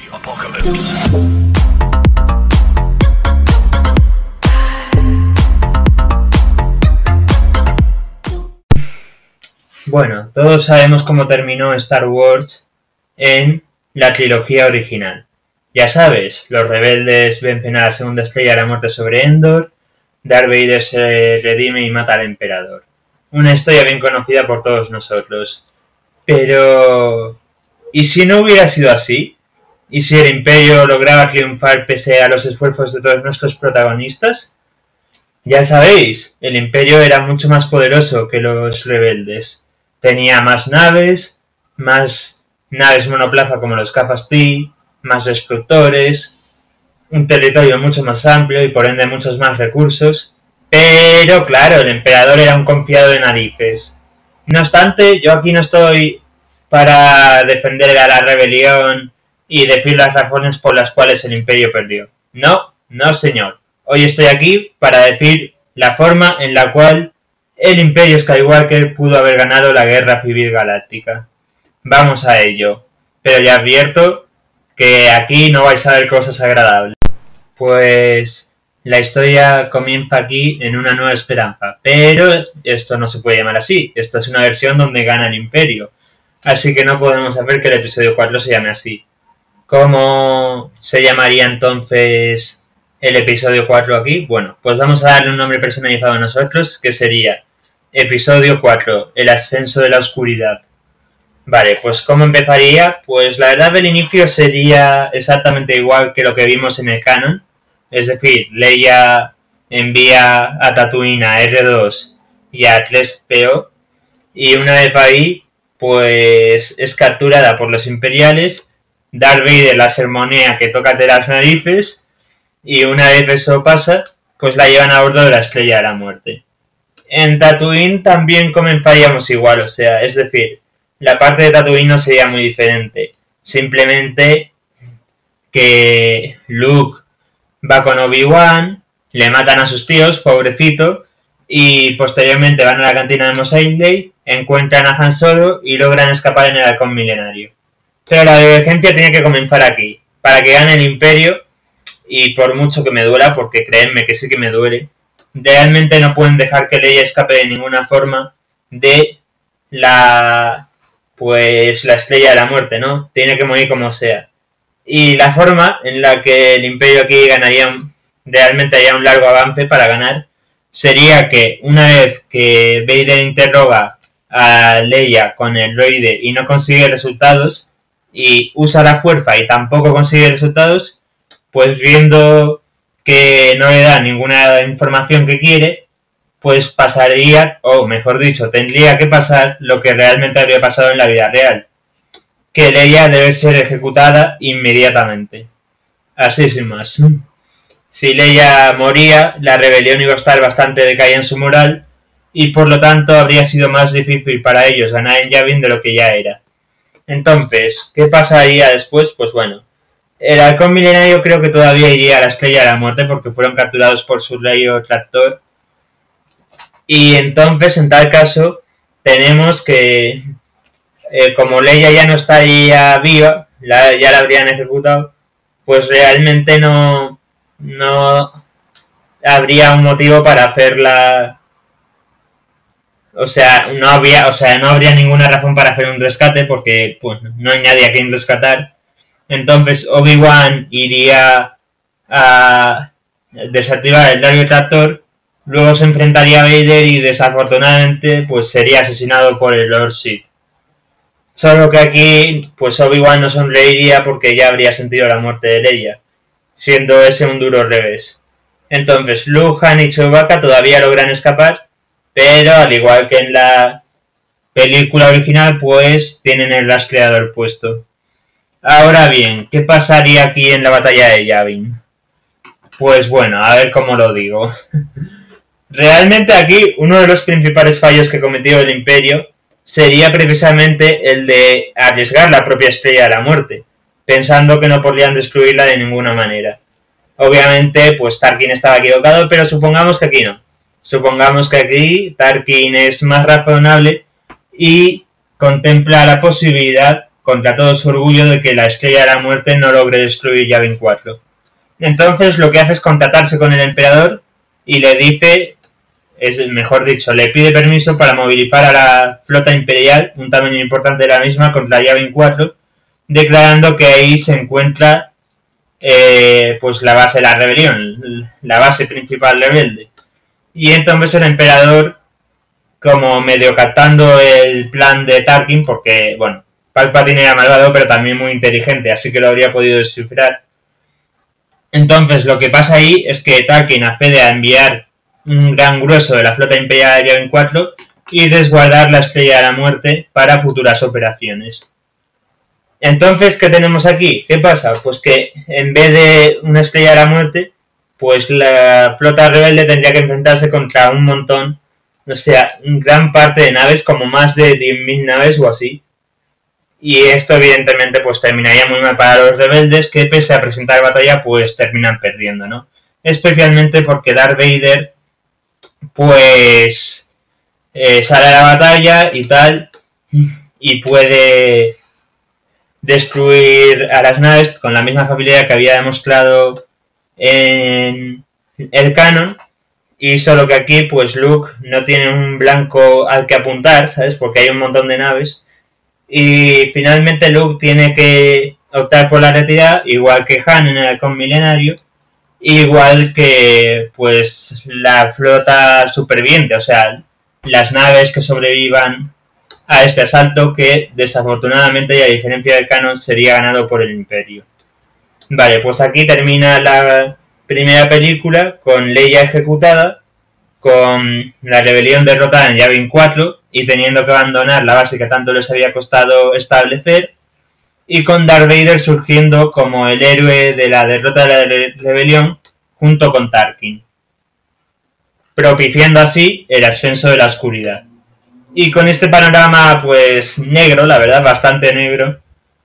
Bueno, todos sabemos cómo terminó Star Wars en la trilogía original. Ya sabes, los rebeldes vencen a la segunda estrella de la muerte sobre Endor, Darth Vader se redime y mata al emperador. Una historia bien conocida por todos nosotros. Pero... ¿y si no hubiera sido así? ¿Y si el Imperio lograba triunfar pese a los esfuerzos de todos nuestros protagonistas? Ya sabéis, el Imperio era mucho más poderoso que los rebeldes. Tenía más naves monoplaza como los Cafas T, más destructores, un territorio mucho más amplio y por ende muchos más recursos. Pero claro, el emperador era un confiado de narices. No obstante, yo aquí no estoy para defender a la rebelión y decir las razones por las cuales el Imperio perdió. No, no señor. Hoy estoy aquí para decir la forma en la cual el Imperio Skywalker pudo haber ganado la Guerra Civil Galáctica. Vamos a ello. Pero ya advierto que aquí no vais a ver cosas agradables. Pues la historia comienza aquí en una nueva esperanza. Pero esto no se puede llamar así. Esta es una versión donde gana el Imperio. Así que no podemos hacer que el episodio 4 se llame así. ¿Cómo se llamaría entonces el episodio 4 aquí? Bueno, pues vamos a darle un nombre personalizado a nosotros, que sería episodio 4, el ascenso de la oscuridad. Vale, pues ¿cómo empezaría? Pues la verdad el inicio sería exactamente igual que lo que vimos en el canon. Es decir, Leia envía a Tatooine a R2 y a 3PO. Y una vez ahí, pues es capturada por los imperiales. Darth Vader la sermonea que tócate las narices. Y una vez eso pasa, pues la llevan a bordo de la Estrella de la Muerte. En Tatooine también comenzaríamos igual, o sea, es decir, la parte de Tatooine no sería muy diferente. Simplemente que Luke va con Obi-Wan, le matan a sus tíos, pobrecito, y posteriormente van a la cantina de Mos Eisley, encuentran a Han Solo y logran escapar en el Halcón Milenario. Pero la divergencia tiene que comenzar aquí, para que gane el Imperio, y por mucho que me duela, porque créanme que sí que me duele, realmente no pueden dejar que Leia escape de ninguna forma de la Estrella de la Muerte, ¿no? Tiene que morir como sea. Y la forma en la que el Imperio aquí ganaría, realmente haría un largo avance para ganar, sería que una vez que Vader interroga a Leia con el droide y no consigue resultados, y usa la fuerza y tampoco consigue resultados, pues viendo que no le da ninguna información que quiere, pues pasaría, o mejor dicho, tendría que pasar lo que realmente habría pasado en la vida real. Que Leia debe ser ejecutada inmediatamente. Así sin más. Si Leia moría, la rebelión iba a estar bastante decaída en su moral, y por lo tanto habría sido más difícil para ellos ganar en Yavin de lo que ya era. Entonces, ¿qué pasaría después? Pues bueno, el Halcón Milenario creo que todavía iría a la Estrella de la Muerte porque fueron capturados por su rayo tractor. Y entonces, en tal caso, tenemos que, como Leia ya no estaría viva, ya la habrían ejecutado, pues realmente no habría un motivo para hacerla. O sea, no habría ninguna razón para hacer un rescate porque pues no hay nadie a quien rescatar. Entonces Obi-Wan iría a desactivar el rayo tractor, luego se enfrentaría a Vader y desafortunadamente pues sería asesinado por el Lord Sith. Solo que aquí pues Obi-Wan no sonreiría porque ya habría sentido la muerte de Leia, siendo ese un duro revés. Entonces Luke, Han y Chewbacca todavía logran escapar, pero al igual que en la película original, pues tienen el rastreador puesto. Ahora bien, ¿qué pasaría aquí en la batalla de Yavin? Pues bueno, a ver cómo lo digo. Realmente aquí uno de los principales fallos que cometió el Imperio sería precisamente el de arriesgar la propia Estrella de la Muerte, pensando que no podrían destruirla de ninguna manera. Obviamente, pues Tarkin estaba equivocado, pero supongamos que aquí no. Supongamos que aquí Tarkin es más razonable y contempla la posibilidad contra todo su orgullo de que la Estrella de la Muerte no logre destruir Yavin 4. Entonces lo que hace es contactarse con el emperador y le dice, mejor dicho, le pide permiso para movilizar a la flota imperial, un tamaño importante de la misma, contra Yavin 4, declarando que ahí se encuentra pues la base de la rebelión, la base principal rebelde. Y entonces el emperador, como medio captando el plan de Tarkin, porque, bueno, Palpatine era malvado, pero también muy inteligente, así que lo habría podido descifrar. Entonces, lo que pasa ahí es que Tarkin accede a enviar un gran grueso de la flota imperial de Yavin 4 y resguardar la Estrella de la Muerte para futuras operaciones. Entonces, ¿qué tenemos aquí? ¿Qué pasa? Pues que en vez de una Estrella de la Muerte, pues la flota rebelde tendría que enfrentarse contra un montón, o sea, gran parte de naves, como más de 10.000 naves o así. Y esto evidentemente pues terminaría muy mal para los rebeldes, que pese a presentar batalla pues terminan perdiendo, ¿no? Especialmente porque Darth Vader pues sale a la batalla y tal, y puede destruir a las naves con la misma facilidad que había demostrado en el canon, y solo que aquí pues Luke no tiene un blanco al que apuntar, ¿sabes? Porque hay un montón de naves. Y finalmente Luke tiene que optar por la retirada, igual que Han en el Halcón Milenario, igual que pues la flota superviviente, o sea, las naves que sobrevivan a este asalto, que desafortunadamente y a diferencia del canon sería ganado por el Imperio. Vale, pues aquí termina la primera película con Leia ejecutada, con la rebelión derrotada en Yavin 4 y teniendo que abandonar la base que tanto les había costado establecer, y con Darth Vader surgiendo como el héroe de la derrota de la rebelión junto con Tarkin, propiciando así el ascenso de la oscuridad. Y con este panorama pues negro, la verdad bastante negro,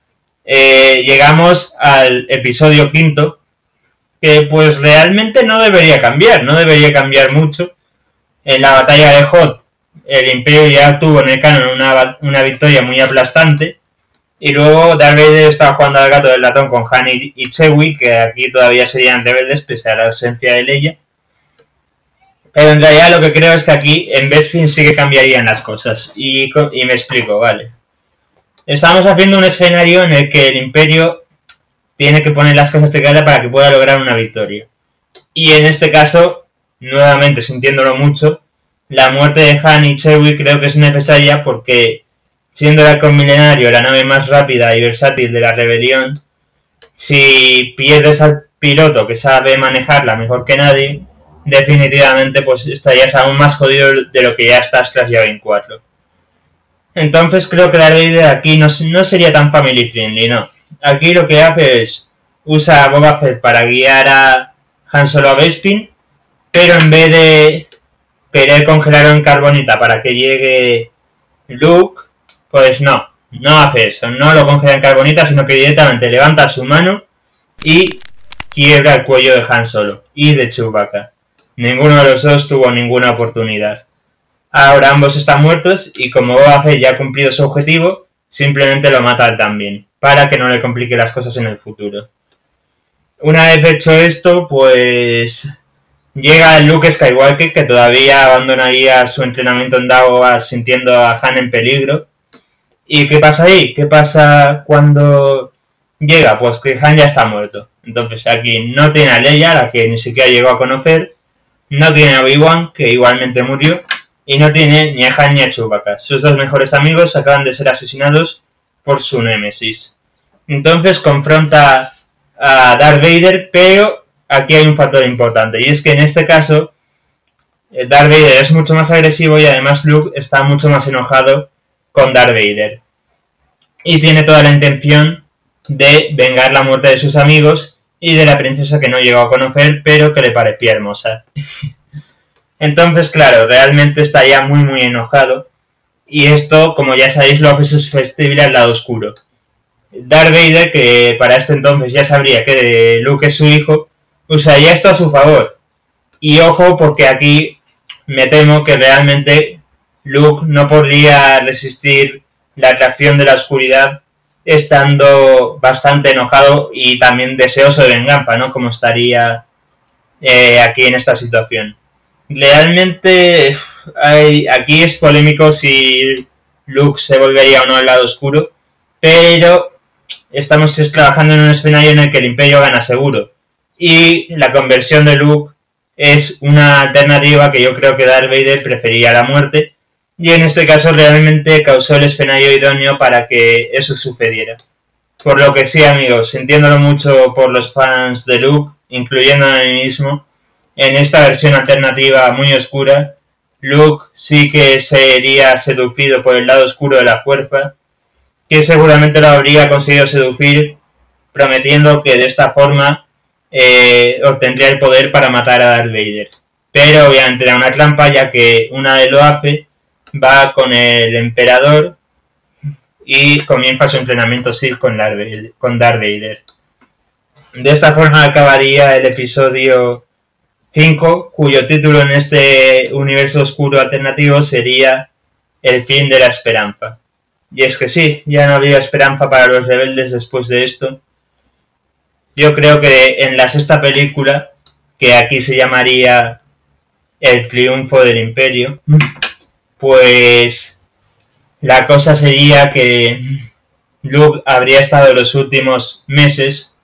llegamos al episodio quinto, que pues realmente no debería cambiar mucho. En la batalla de Hoth, el Imperio ya tuvo en el canon una victoria muy aplastante, y luego Darth Vader estaba jugando al gato del ratón con Han y Chewie, que aquí todavía serían rebeldes pese a la ausencia de Leia. Pero en realidad lo que creo es que aquí en Bespin sí que cambiarían las cosas, y me explico, vale. Estamos haciendo un escenario en el que el Imperio tiene que poner las cosas de cara para que pueda lograr una victoria. Y en este caso, nuevamente sintiéndolo mucho, la muerte de Han y Chewie creo que es necesaria porque, siendo el Halcón Milenario la nave más rápida y versátil de la rebelión, si pierdes al piloto que sabe manejarla mejor que nadie, definitivamente pues estarías aún más jodido de lo que ya estás tras Yavin 4. Entonces creo que Darth Vader aquí no sería tan family friendly, no. Aquí lo que hace es usa a Boba Fett para guiar a Han Solo a Bespin, pero en vez de querer congelarlo en carbonita para que llegue Luke, pues no hace eso, no lo congela en carbonita, sino que directamente levanta su mano y quiebra el cuello de Han Solo y de Chewbacca. Ninguno de los dos tuvo ninguna oportunidad. Ahora ambos están muertos y como Boba Fett ya ha cumplido su objetivo, simplemente lo mata también, para que no le complique las cosas en el futuro. Una vez hecho esto, pues llega Luke Skywalker, que todavía abandonaría su entrenamiento en Dagobah sintiendo a Han en peligro. ¿Y qué pasa ahí? ¿Qué pasa cuando llega? Pues que Han ya está muerto. Entonces aquí no tiene a Leia, la que ni siquiera llegó a conocer, no tiene a Obi-Wan, que igualmente murió, y no tiene ni a Han ni a Chewbacca. Sus dos mejores amigos acaban de ser asesinados por su némesis. Entonces confronta a Darth Vader, pero aquí hay un factor importante, y es que en este caso Darth Vader es mucho más agresivo y además Luke está mucho más enojado con Darth Vader. Y tiene toda la intención de vengar la muerte de sus amigos y de la princesa que no llegó a conocer, pero que le parecía hermosa. Entonces, claro, realmente está ya muy muy enojado. Y esto, como ya sabéis, lo hace susceptible al lado oscuro. Darth Vader, que para este entonces ya sabría que Luke es su hijo, usaría esto a su favor. Y ojo, porque aquí me temo que realmente Luke no podría resistir la atracción de la oscuridad estando bastante enojado y también deseoso de venganza, ¿no? Como estaría aquí en esta situación. Realmente aquí es polémico si Luke se volvería o no al lado oscuro, pero estamos trabajando en un escenario en el que el Imperio gana seguro. Y la conversión de Luke es una alternativa que yo creo que Darth Vader prefería la muerte, y en este caso realmente causó el escenario idóneo para que eso sucediera. Por lo que sí, amigos, sintiéndolo mucho por los fans de Luke, incluyendo a mí mismo, en esta versión alternativa muy oscura, Luke sí que sería seducido por el lado oscuro de la fuerza, que seguramente lo habría conseguido seducir, prometiendo que de esta forma obtendría el poder para matar a Darth Vader. Pero obviamente era una trampa, ya que una vez lo hace, va con el emperador y comienza su entrenamiento Sith con Darth Vader. De esta forma acabaría el episodio 5, cuyo título en este universo oscuro alternativo sería El fin de la esperanza. Y es que sí, ya no había esperanza para los rebeldes después de esto. Yo creo que en la sexta película, que aquí se llamaría El triunfo del imperio, pues la cosa sería que Luke habría estado los últimos meses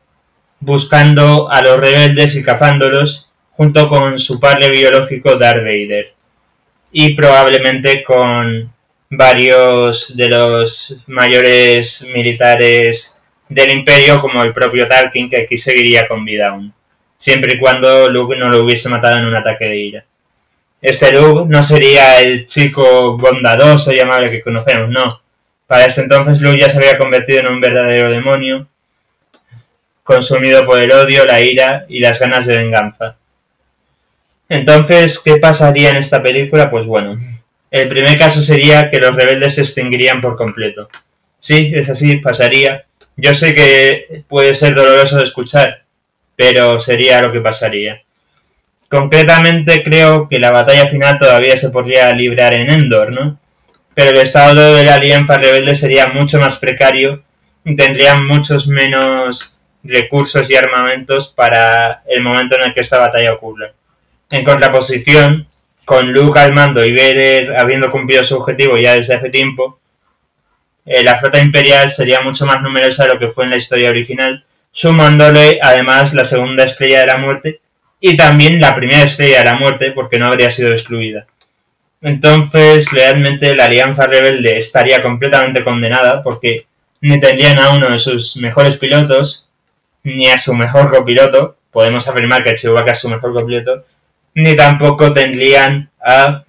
buscando a los rebeldes y cazándolos junto con su padre biológico Darth Vader, y probablemente con varios de los mayores militares del Imperio, como el propio Tarkin, que aquí seguiría con vida aún, siempre y cuando Luke no lo hubiese matado en un ataque de ira. Este Luke no sería el chico bondadoso y amable que conocemos, no. Para ese entonces Luke ya se había convertido en un verdadero demonio, consumido por el odio, la ira y las ganas de venganza. Entonces, ¿qué pasaría en esta película? Pues bueno, el primer caso sería que los rebeldes se extinguirían por completo. Sí, es así, pasaría. Yo sé que puede ser doloroso de escuchar, pero sería lo que pasaría. Concretamente creo que la batalla final todavía se podría librar en Endor, ¿no? Pero el estado de la alianza rebelde sería mucho más precario y tendrían muchos menos recursos y armamentos para el momento en el que esta batalla ocurra. En contraposición, con Luke al mando y Vader habiendo cumplido su objetivo ya desde hace tiempo, la flota imperial sería mucho más numerosa de lo que fue en la historia original, sumándole además la segunda estrella de la muerte y también la primera estrella de la muerte, porque no habría sido excluida. Entonces, realmente la Alianza Rebelde estaría completamente condenada, porque ni tendrían a uno de sus mejores pilotos, ni a su mejor copiloto. Podemos afirmar que Chewbacca es su mejor copiloto, ni tampoco tendrían a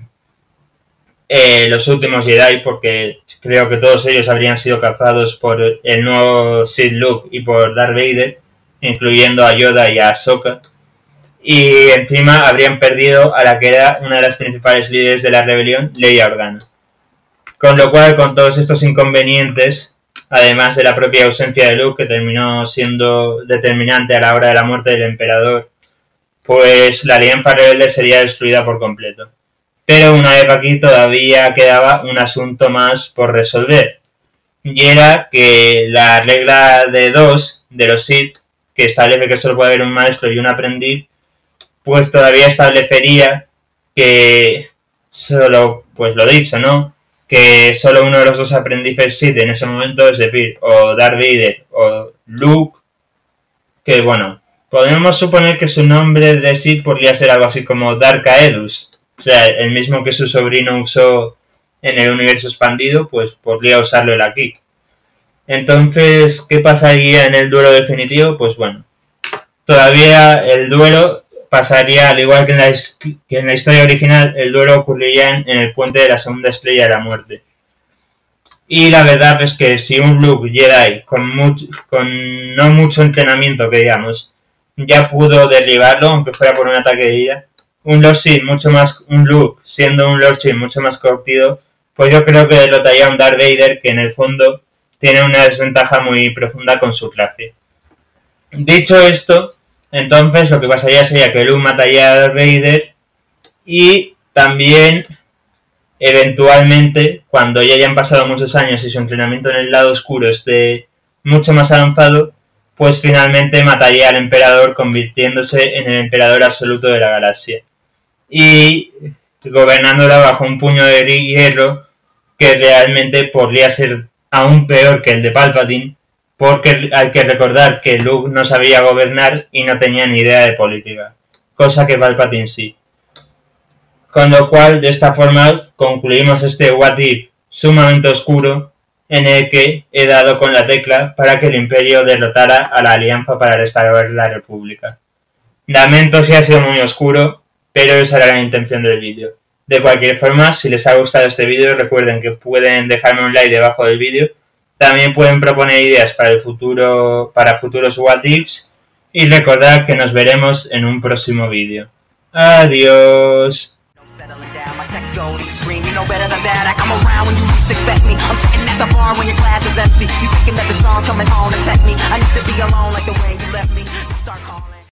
los últimos Jedi, porque creo que todos ellos habrían sido cazados por el nuevo Sith Luke y por Darth Vader, incluyendo a Yoda y a Ahsoka. Y encima habrían perdido a la que era una de las principales líderes de la rebelión, Leia Organa. Con lo cual, con todos estos inconvenientes, además de la propia ausencia de Luke, que terminó siendo determinante a la hora de la muerte del emperador, pues la Alianza Rebelde sería destruida por completo. Pero una vez aquí todavía quedaba un asunto más por resolver, y era que la regla de 2 de los Sith, que establece que solo puede haber un maestro y un aprendiz, pues todavía establecería que solo, pues lo dicho, ¿no? Que solo uno de los dos aprendices Sith en ese momento, es decir, o Darth Vader o Luke, que bueno, podemos suponer que su nombre de Sith podría ser algo así como Darth Caedus, o sea, el mismo que su sobrino usó en el universo expandido, pues podría usarlo él aquí. Entonces, ¿qué pasaría en el duelo definitivo? Pues bueno, todavía el duelo pasaría, al igual que en la historia original, el duelo ocurriría en el puente de la segunda estrella de la muerte. Y la verdad es que si un Luke Jedi con no mucho entrenamiento, que digamos, ya pudo derribarlo, aunque fuera por un ataque de ira, un Luke siendo un Lord Sith mucho más curtido, pues yo creo que derrotaría a un Darth Vader que en el fondo tiene una desventaja muy profunda con su traje. Dicho esto, entonces lo que pasaría sería que Luke mataría a Darth Vader y también eventualmente, cuando ya hayan pasado muchos años y su entrenamiento en el lado oscuro esté mucho más avanzado, pues finalmente mataría al emperador convirtiéndose en el emperador absoluto de la galaxia. Y gobernándola bajo un puño de hierro que realmente podría ser aún peor que el de Palpatine, porque hay que recordar que Luke no sabía gobernar y no tenía ni idea de política, cosa que Palpatine sí. Con lo cual, de esta forma, concluimos este What If sumamente oscuro, en el que he dado con la tecla para que el Imperio derrotara a la Alianza para restaurar la República. Lamento si ha sido muy oscuro, pero esa era la intención del vídeo. De cualquier forma, si les ha gustado este vídeo, recuerden que pueden dejarme un like debajo del vídeo. También pueden proponer ideas para el futuro, para futuros What Ifs. Y recordad que nos veremos en un próximo vídeo. Adiós. My text go extreme, you know better than that. I come around when you least expect me. I'm sitting at the bar when your glass is empty. You thinking that the song's coming home to tempt me. I need to be alone like the way you left me. You start calling.